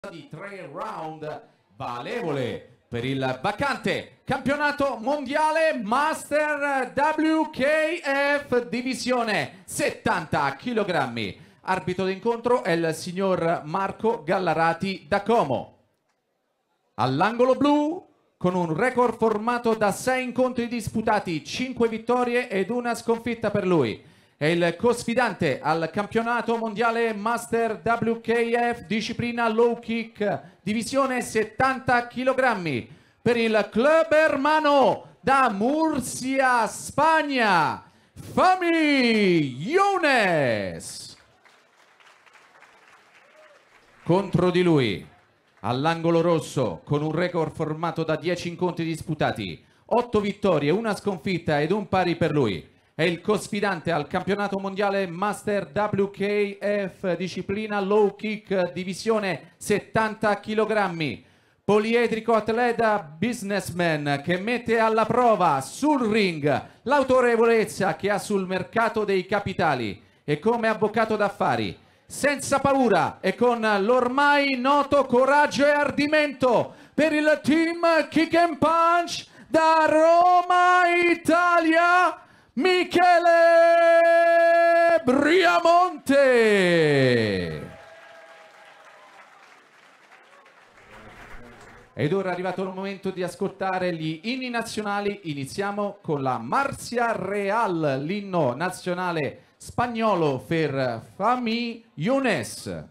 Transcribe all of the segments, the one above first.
di 3 round valevole per il vacante campionato mondiale Master WKF divisione 70 kg. Arbitro d'incontro è il signor Marco Gallarati da Como. All'angolo blu, con un record formato da 6 incontri disputati, 5 vittorie ed una sconfitta per lui, è il co-sfidante al campionato mondiale Master WKF disciplina low kick divisione 70 kg per il club hermano da Murcia, Spagna, Fami Younes. Contro di lui, all'angolo rosso, con un record formato da 10 incontri disputati, 8 vittorie, una sconfitta ed un pari per lui, è il co-sfidante al campionato mondiale Master WKF disciplina low kick divisione 70 kg, poliedrico atleta businessman che mette alla prova sul ring l'autorevolezza che ha sul mercato dei capitali e come avvocato d'affari, senza paura e con l'ormai noto coraggio e ardimento per il team Kick and Punch da Roma, Italia, Michele Briamonte. Ed ora è arrivato il momento di ascoltare gli inni nazionali. Iniziamo con la Marcia Real, l'inno nazionale spagnolo per Fami Younes.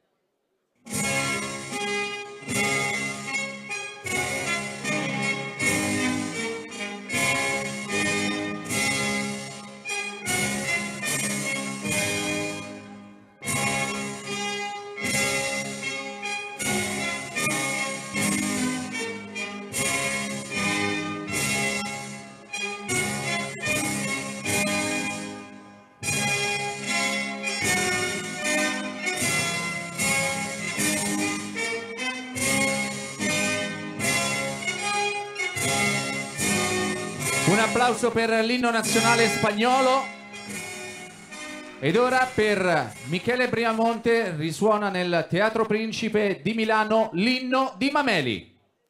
Un applauso per l'inno nazionale spagnolo. Ed ora per Michele Briamonte risuona nel Teatro Principe di Milano l'inno di Mameli.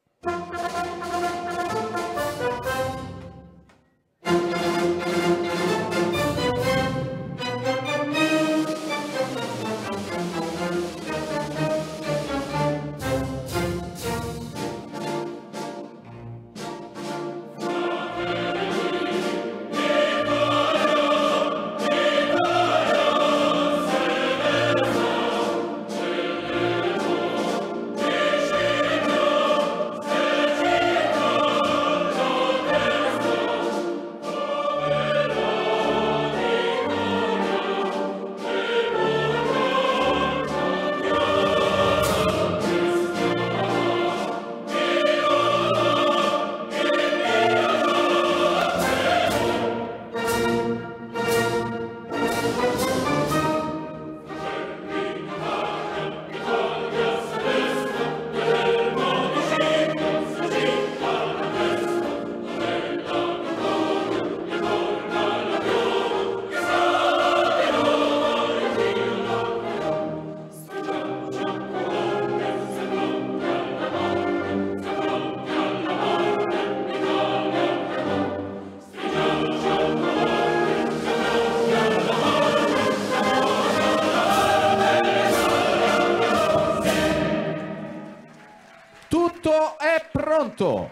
Tutto è pronto.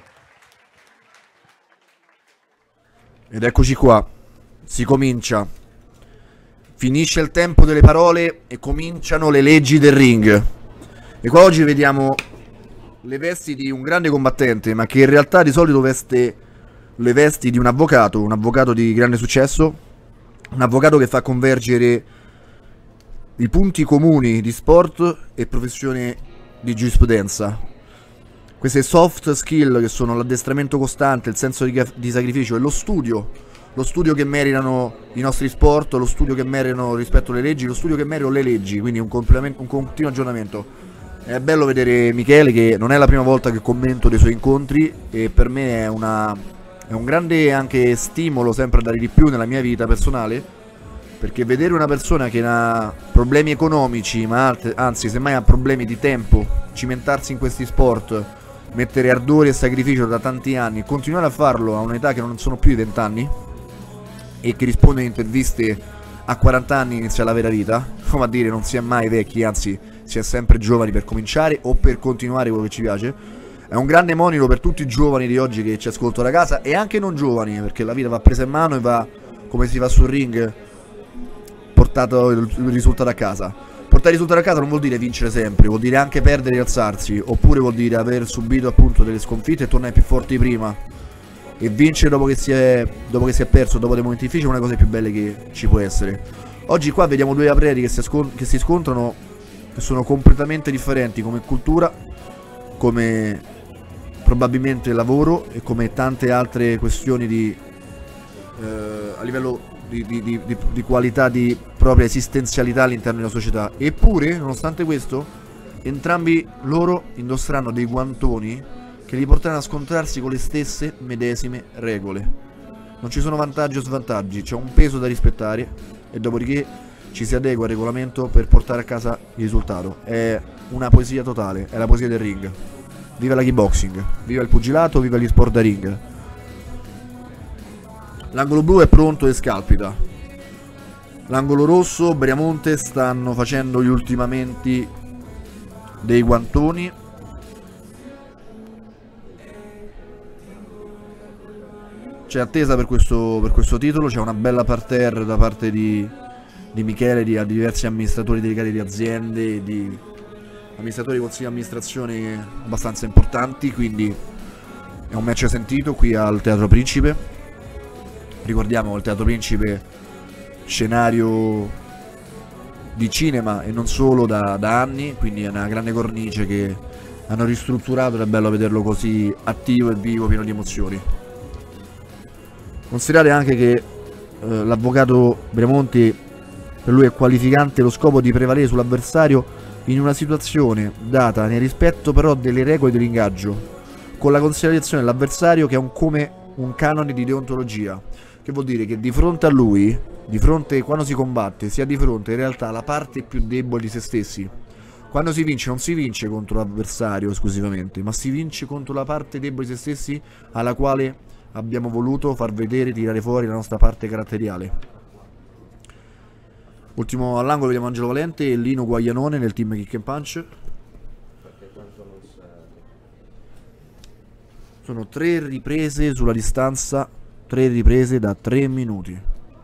Ed eccoci qua, si comincia. Finisce il tempo delle parole e cominciano le leggi del ring. E qua oggi vediamo le vesti di un grande combattente, ma che in realtà di solito veste le vesti di un avvocato di grande successo, un avvocato che fa convergere i punti comuni di sport e professione di giurisprudenza. Queste soft skill che sono l'addestramento costante, il senso di sacrificio e lo studio che meritano i nostri sport, lo studio che meritano rispetto alle leggi, lo studio che meritano le leggi, quindi un continuo aggiornamento. È bello vedere Michele, che non è la prima volta che commento dei suoi incontri e per me è un grande anche stimolo sempre a dare di più nella mia vita personale, perché vedere una persona che ha problemi economici, ma anzi semmai ha problemi di tempo, cimentarsi in questi sport, mettere ardore e sacrificio da tanti anni e continuare a farlo a un'età che non sono più i 20 anni e che risponde in interviste a 40 anni inizia la vera vita, come a dire non si è mai vecchi, anzi si è sempre giovani per cominciare o per continuare quello che ci piace. È un grande monito per tutti i giovani di oggi che ci ascoltano da casa e anche non giovani, perché la vita va presa in mano e va, come si fa sul ring, portato il risultato a casa. Portare il risultato a casa non vuol dire vincere sempre, vuol dire anche perdere e alzarsi, oppure vuol dire aver subito appunto delle sconfitte e tornare più forti di prima. E vincere dopo che si è perso, dopo dei momenti difficili, è una cosa più belle che ci può essere. Oggi qua vediamo due atleti che si scontrano, che sono completamente differenti come cultura, come probabilmente lavoro e come tante altre questioni a livello di qualità di propria esistenzialità all'interno della società. Eppure, nonostante questo, entrambi loro indosseranno dei guantoni che li porteranno a scontrarsi con le stesse medesime regole. Non ci sono vantaggi o svantaggi, c'è un peso da rispettare e dopodiché ci si adegua al regolamento per portare a casa il risultato. È una poesia totale, è la poesia del ring. Viva la kickboxing, viva il pugilato, viva gli sport da ring. L'angolo blu è pronto e scalpita. L'angolo rosso, Briamonte, stanno facendo gli ultimamenti dei guantoni. C'è attesa per questo titolo, c'è una bella parterre da parte di Michele, di diversi amministratori delegati di aziende, di amministratori di consigli di amministrazione abbastanza importanti, quindi è un match sentito qui al Teatro Principe. Ricordiamo il Teatro Principe, scenario di cinema e non solo da anni, quindi è una grande cornice che hanno ristrutturato ed è bello vederlo così attivo e vivo, pieno di emozioni. Considerate anche che l'avvocato Briamonti, per lui è qualificante lo scopo di prevalere sull'avversario in una situazione data nel rispetto però delle regole dell'ingaggio, con la considerazione dell'avversario che è come un canone di deontologia. Che vuol dire che di fronte a lui, quando si combatte, si ha di fronte in realtà la parte più debole di se stessi. Quando si vince non si vince contro l'avversario esclusivamente, ma si vince contro la parte debole di se stessi alla quale abbiamo voluto far vedere, tirare fuori la nostra parte caratteriale. Ultimo all'angolo vediamo Angelo Valente e Lino Guaglianone nel team Kick and Punch. Sono 3 riprese sulla distanza, 3 riprese da 3 minuti.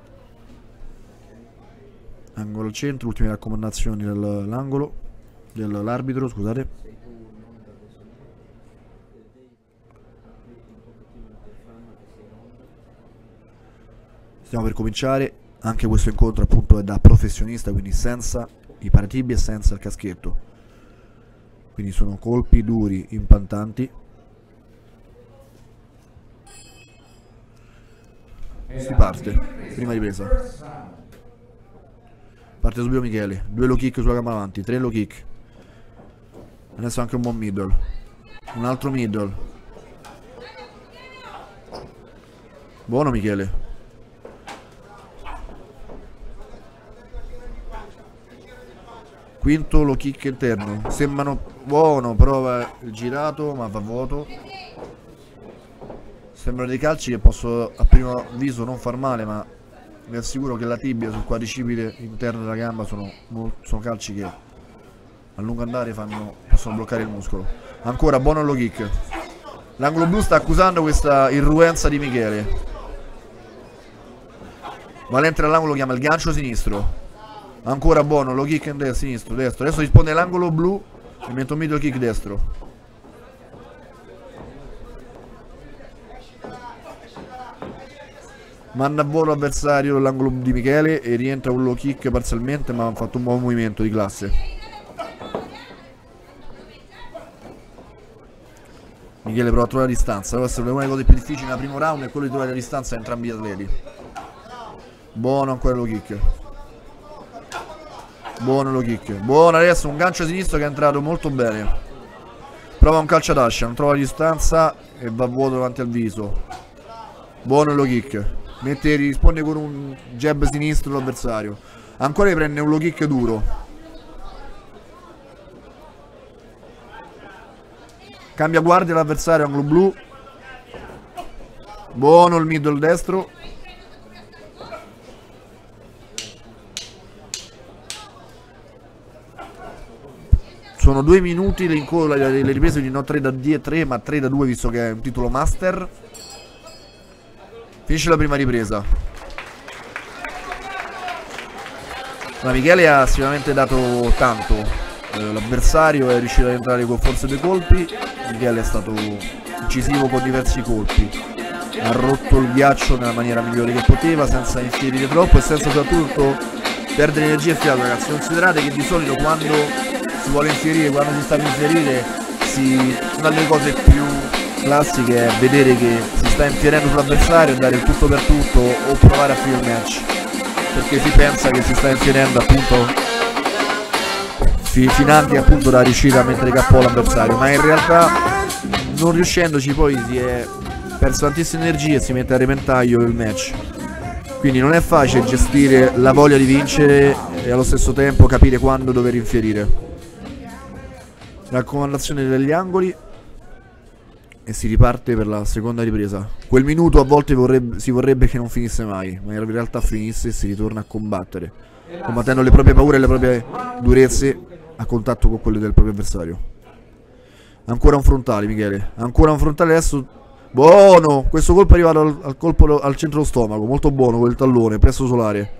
Angolo al centro, ultime raccomandazioni dell'angolo, dell'arbitro, scusate. Stiamo per cominciare, anche questo incontro appunto è da professionista, quindi senza i paratibi e senza il caschetto. Quindi sono colpi duri, impantanti. Si parte, prima ripresa. Parte subito Michele, 2 low kick sulla gamba avanti, 3 low kick. Adesso anche un buon middle. Un altro middle. Buono Michele. Quinto low kick interno. Sembrano buono, prova il girato ma va vuoto. Sembrano dei calci che posso a primo viso non far male, ma vi assicuro che la tibia sul quadricipite interno della gamba sono calci che a lungo andare possono bloccare il muscolo. Ancora buono il low kick. L'angolo blu sta accusando questa irruenza di Michele. Valente dall'angolo chiama il gancio sinistro. Ancora buono, low kick in sinistro, destro. Adesso risponde l'angolo blu e metto un middle kick destro. Manda a volo avversario l'angolo di Michele e rientra un low kick parzialmente, ma ha fatto un buon movimento di classe. Michele prova a trovare la distanza. Deve essere una delle cose più difficili nel primo round, è quello di trovare la distanza a entrambi gli atleti. Buono ancora il low kick. Buono low kick. Buono adesso un gancio sinistro che è entrato molto bene. Prova un calcio ad ascia, non trova la distanza e va a vuoto davanti al viso. Buono il low kick. risponde con un jab sinistro l'avversario. Ancora prende un low kick duro. Cambia guardia l'avversario, angolo blu. Buono il middle destro. Sono 2 minuti le riprese, di non 3 da 3 ma 3 da 2 visto che è un titolo master. Finisce la prima ripresa. Ma Michele ha sicuramente dato tanto. L'avversario è riuscito ad entrare con forse 2 colpi. Michele è stato incisivo con diversi colpi. Ha rotto il ghiaccio nella maniera migliore che poteva, senza infierire troppo e senza soprattutto perdere energia e fiato, ragazzi. Considerate che di solito quando si vuole infierire, quando si sta per infierire, una delle cose più classiche è vedere che si sta infierendo sull'avversario e dare il tutto per tutto o provare a finire il match, perché si pensa che si sta infierendo appunto finanche appunto da riuscire a mettere KO l'avversario, ma in realtà non riuscendoci poi si è perso tantissime energie e si mette a repentaglio il match. Quindi non è facile gestire la voglia di vincere e allo stesso tempo capire quando dover infierire. Raccomandazione degli angoli e si riparte per la seconda ripresa. Quel minuto a volte si vorrebbe che non finisse mai, ma in realtà finisse e si ritorna a combattere, combattendo le proprie paure e le proprie durezze a contatto con quelle del proprio avversario. Ancora un frontale, Michele. Ancora un frontale adesso. Buono! Questo colpo è arrivato al colpo al centro dello stomaco. Molto buono quel tallone, presso solare.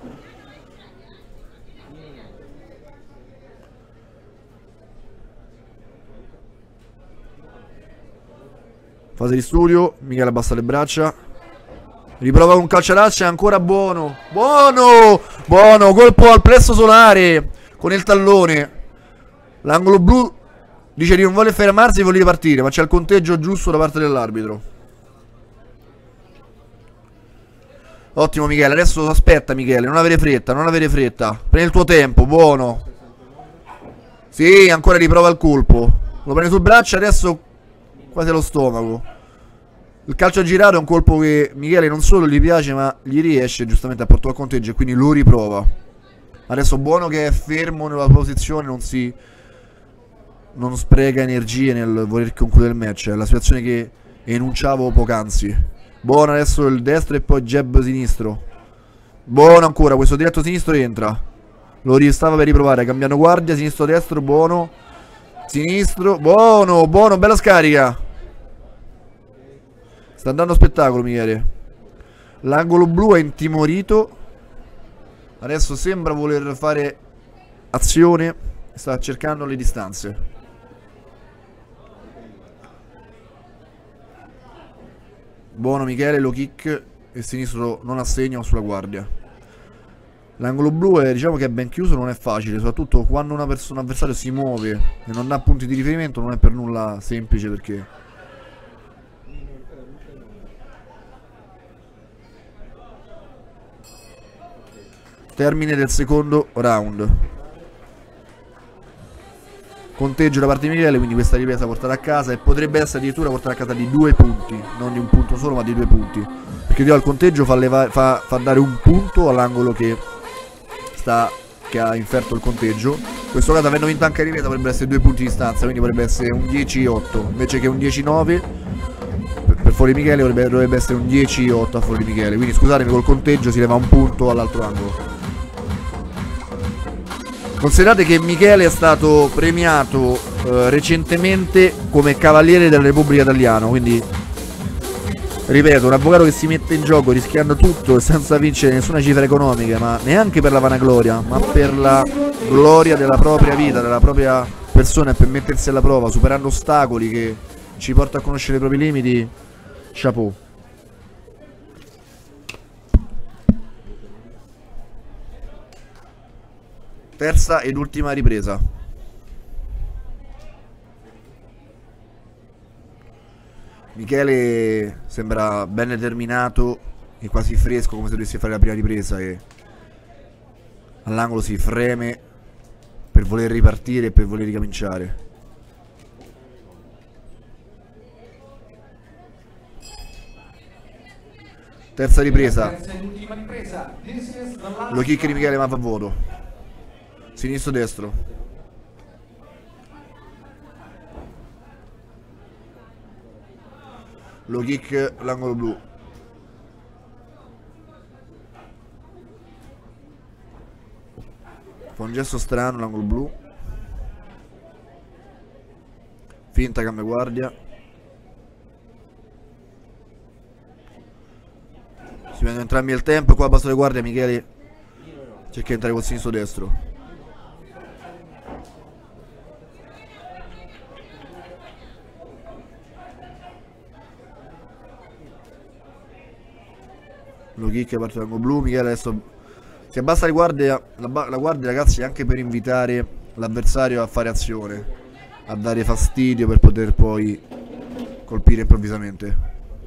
Fase di studio. Michele abbassa le braccia. Riprova un calciaraccia. Ancora buono. Buono! Buono! Colpo al plesso solare con il tallone. L'angolo blu dice di non voler fermarsi e voler partire, ma c'è il conteggio giusto da parte dell'arbitro. Ottimo Michele, adesso aspetta Michele, non avere fretta, non avere fretta. Prendi il tuo tempo, buono. Sì, ancora riprova il colpo. Lo prende sul braccio, adesso quasi allo stomaco. Il calcio girato è un colpo che Michele non solo gli piace, ma gli riesce giustamente a portare al conteggio e quindi lo riprova. Adesso buono che è fermo nella posizione, non spreca energie nel voler concludere il match. È la situazione che enunciavo poc'anzi. Buono adesso il destro e poi jab sinistro. Buono ancora, questo diretto sinistro entra. Lo stava per riprovare, cambiando guardia, sinistro destro, buono. Sinistro, buono, buono, bella scarica. Sta andando spettacolo Michele. L'angolo blu è intimorito. Adesso sembra voler fare azione. Sta cercando le distanze. Buono Michele, low kick e sinistro non assegna sulla guardia. L'angolo blu è, diciamo che è ben chiuso, non è facile, soprattutto quando un avversario si muove e non ha punti di riferimento non è per nulla semplice, perché termine del secondo round. Conteggio da parte di Michele, quindi questa ripresa portata a casa e potrebbe essere addirittura portata a casa di 2 punti, non di un punto solo ma di 2 punti, perché il conteggio fa dare un punto all'angolo che ha inferto il conteggio. In questo caso, avendo vinto anche la ripresa, potrebbe essere 2 punti di distanza, quindi potrebbe essere un 10-8 invece che un 10-9 per fuori Michele, dovrebbe essere un 10-8 a fuori Michele, quindi scusatemi, col conteggio si leva un punto all'altro angolo. Considerate che Michele è stato premiato recentemente come Cavaliere della Repubblica Italiana, quindi ripeto, un avvocato che si mette in gioco rischiando tutto e senza vincere nessuna cifra economica, ma neanche per la vanagloria, ma per la gloria della propria vita, della propria persona, e per mettersi alla prova, superando ostacoli che ci porta a conoscere i propri limiti. Chapeau. Terza ed ultima ripresa. Michele sembra ben determinato e quasi fresco, come se dovesse fare la prima ripresa, e all'angolo si freme per voler ripartire e per voler ricominciare. Terza ripresa. Terza ed ultima ripresa. This is the last Lo kick di Michele ma va a vuoto. Sinistro destro. Lo kick l'angolo blu. Fa un gesto strano l'angolo blu. Finta, cambia guardia. Si prendono entrambi il tempo. Qua basta le guardie. Michele cerca di entrare col sinistro destro. Lo kick parte dall'angolo blu. Michele adesso si abbassa le guardie. La guardia, ragazzi, anche per invitare l'avversario a fare azione, a dare fastidio per poter poi colpire improvvisamente.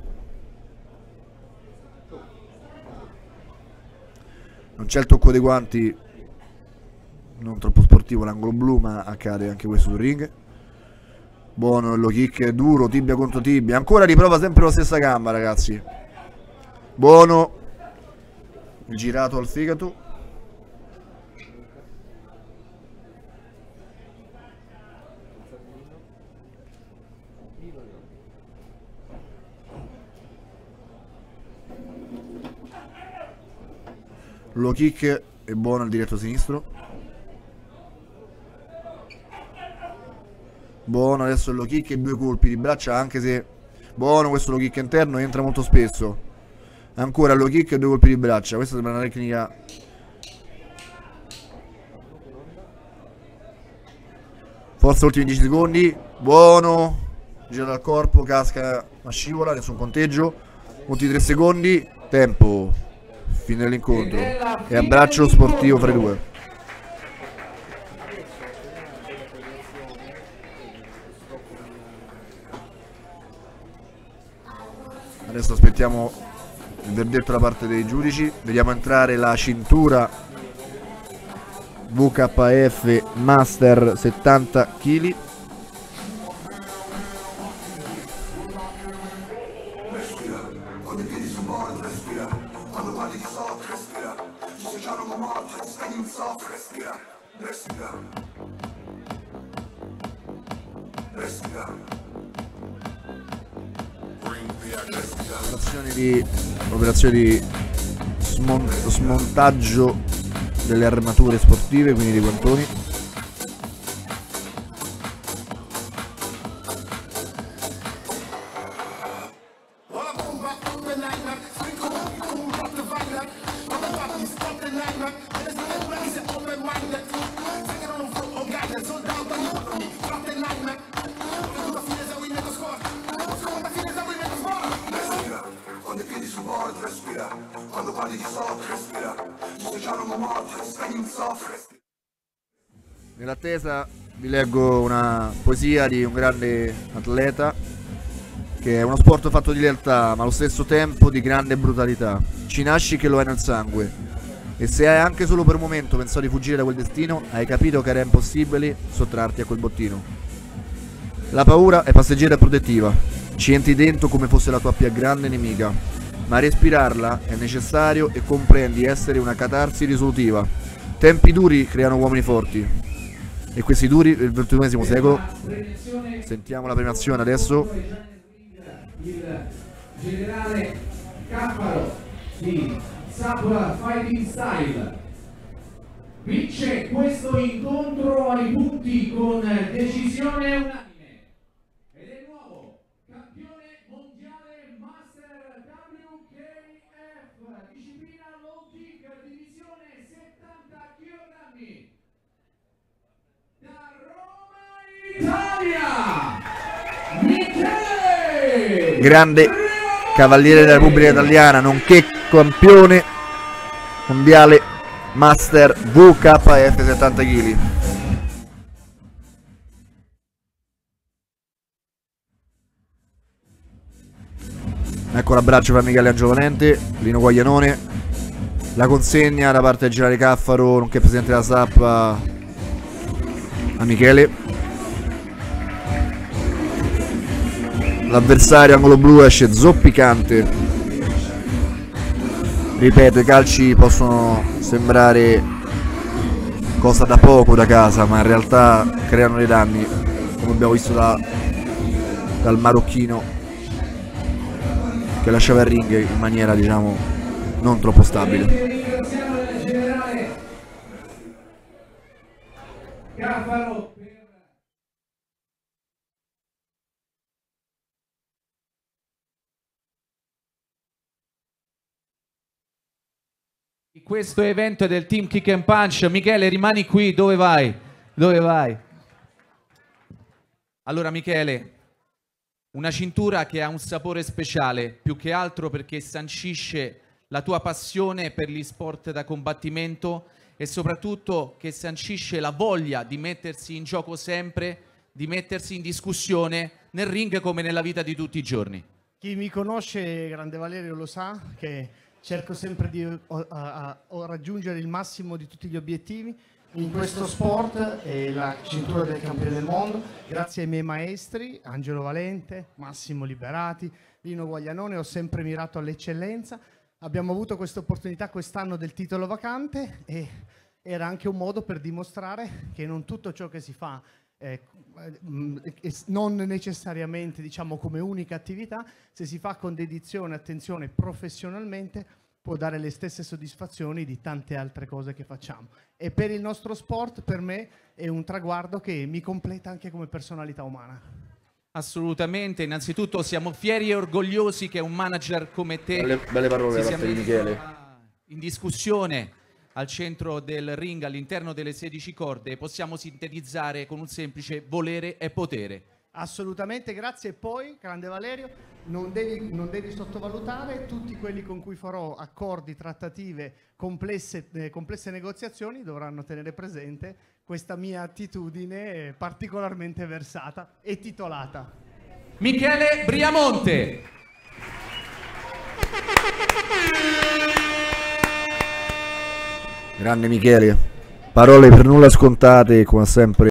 Non c'è il tocco dei guanti, non troppo sportivo l'angolo blu, ma accade anche questo sul ring. Buono il low kick, duro, tibia contro tibia. Ancora riprova sempre la stessa gamba, ragazzi. Buono. Il girato al fegato. Low kick è buono al diretto sinistro. Buono adesso il low kick e 2 colpi di braccia, anche se buono questo low kick interno, entra molto spesso. Ancora low kick e 2 colpi di braccia. Questa sembra una tecnica. Forza ultimi 10 secondi. Buono. Gira dal corpo, casca, ma scivola, nessun conteggio. Ultimi 3 secondi. Tempo. Fine dell'incontro. E abbraccio sportivo fra i due. Adesso aspettiamo il verdetto da parte dei giudici. Vediamo entrare la cintura VKF Master 70 kg. Operazioni di smontaggio delle armature sportive, quindi dei guantoni. Nell'attesa vi leggo una poesia di un grande atleta, che è uno sport fatto di lealtà ma allo stesso tempo di grande brutalità. Ci nasci che lo hai nel sangue, e se hai anche solo per un momento pensato di fuggire da quel destino, hai capito che era impossibile sottrarti a quel bottino. La paura è passeggera e protettiva, ci entri dentro come fosse la tua più grande nemica, ma respirarla è necessario e comprendi essere una catarsi risolutiva. Tempi duri creano uomini forti, e questi duri del XXI secolo. Sentiamo la premiazione adesso. Il generale Caffaro di Sapura Fighting Style vince questo incontro ai punti con decisione unanime ed è il nuovo campione mondiale Master WKF, disciplina low kick, divisione 70 kg, da Roma, Italia, Michele, grande cavaliere della Repubblica Italiana, nonché campione mondiale Master VKF 70 kg. Ecco l'abbraccio fra Michele Angiovalente, Lino Guaglianone, la consegna da parte del generale Caffaro, nonché presidente della SAP, a Michele. L'avversario angolo blu esce zoppicante. Ripeto, i calci possono sembrare cosa da poco da casa, ma in realtà creano dei danni, come abbiamo visto dal marocchino che lasciava il ring in maniera, diciamo, non troppo stabile. Questo evento del Team Kick and Punch. Michele, rimani qui, dove vai? Dove vai? Allora Michele, una cintura che ha un sapore speciale, più che altro perché sancisce la tua passione per gli sport da combattimento e soprattutto che sancisce la voglia di mettersi in gioco sempre, di mettersi in discussione nel ring come nella vita di tutti i giorni. Chi mi conosce, Grande Valerio, lo sa che cerco sempre di raggiungere il massimo di tutti gli obiettivi. In questo sport è la cintura del campione del mondo, grazie ai miei maestri, Angelo Valente, Massimo Liberati, Lino Guaglianone, ho sempre mirato all'eccellenza. Abbiamo avuto questa opportunità quest'anno del titolo vacante e era anche un modo per dimostrare che non tutto ciò che si fa non necessariamente, diciamo, come unica attività, se si fa con dedizione, attenzione, professionalmente, può dare le stesse soddisfazioni di tante altre cose che facciamo. E per il nostro sport, per me, è un traguardo che mi completa anche come personalità umana. Assolutamente, innanzitutto siamo fieri e orgogliosi che un manager come te Belle parole da parte di Michele. In discussione al centro del ring, all'interno delle 16 corde, possiamo sintetizzare con un semplice volere e potere. Assolutamente, grazie. E poi, Grande Valerio, non devi sottovalutare tutti quelli con cui farò accordi, trattative, complesse negoziazioni, dovranno tenere presente questa mia attitudine particolarmente versata e titolata. Michele Briamonte. Grande Michele, parole per nulla scontate, come sempre.